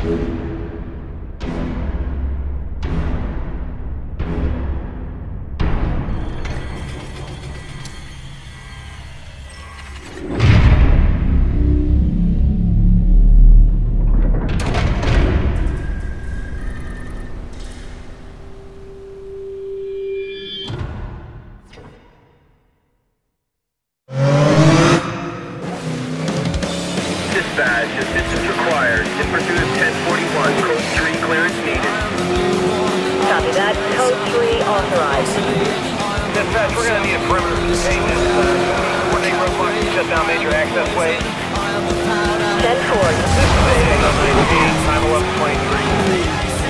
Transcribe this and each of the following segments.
Assistance required. In pursuit of 1041. Code 3 clearance needed. Copy that. Code 3 authorized. Dispatch, we're going to need a perimeter containment. Coordinate roadblocks to shut down major access ways. 10-4. This is A-19, time 11:23.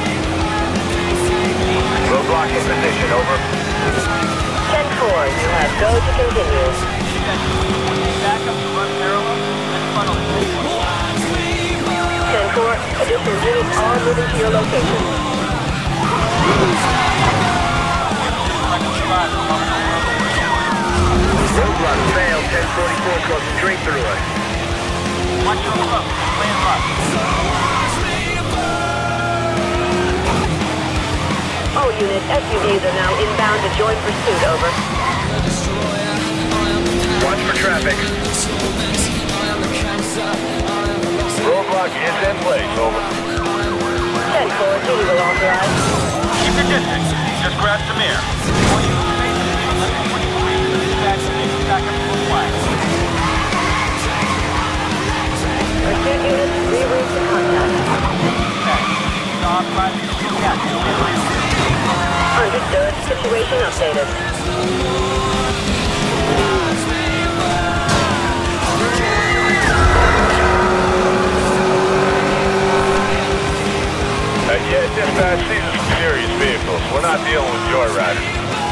Roadblock in position, over. 10-4. You have go to continue. Backup to run parallel and funnel. 10-4. Additional units are moving to your location. Roadblock failed. 1044 goes straight through us. Watch your road. Plan right. All units, SUVs are now inbound to join pursuit, over. Watch for traffic. Roadblock is in place, over. 10-4, duty will authorize. Keep your distance. Just grab some air. Pursuit units, reroute to contact. Understood. Situation updated. Yeah, dispatch, these are some serious vehicles. We're not dealing with joyriders.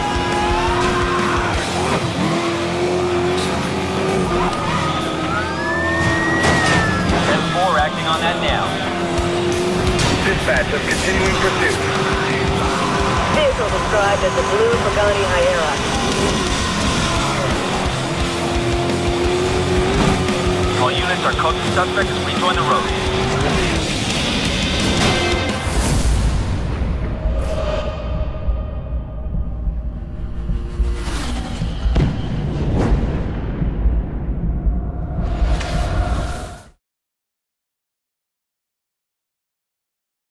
We're acting on that now. Dispatch, I'm continuing pursuit. Vehicle described as the blue Pagani Huayra. All units are code to suspect as we join the road.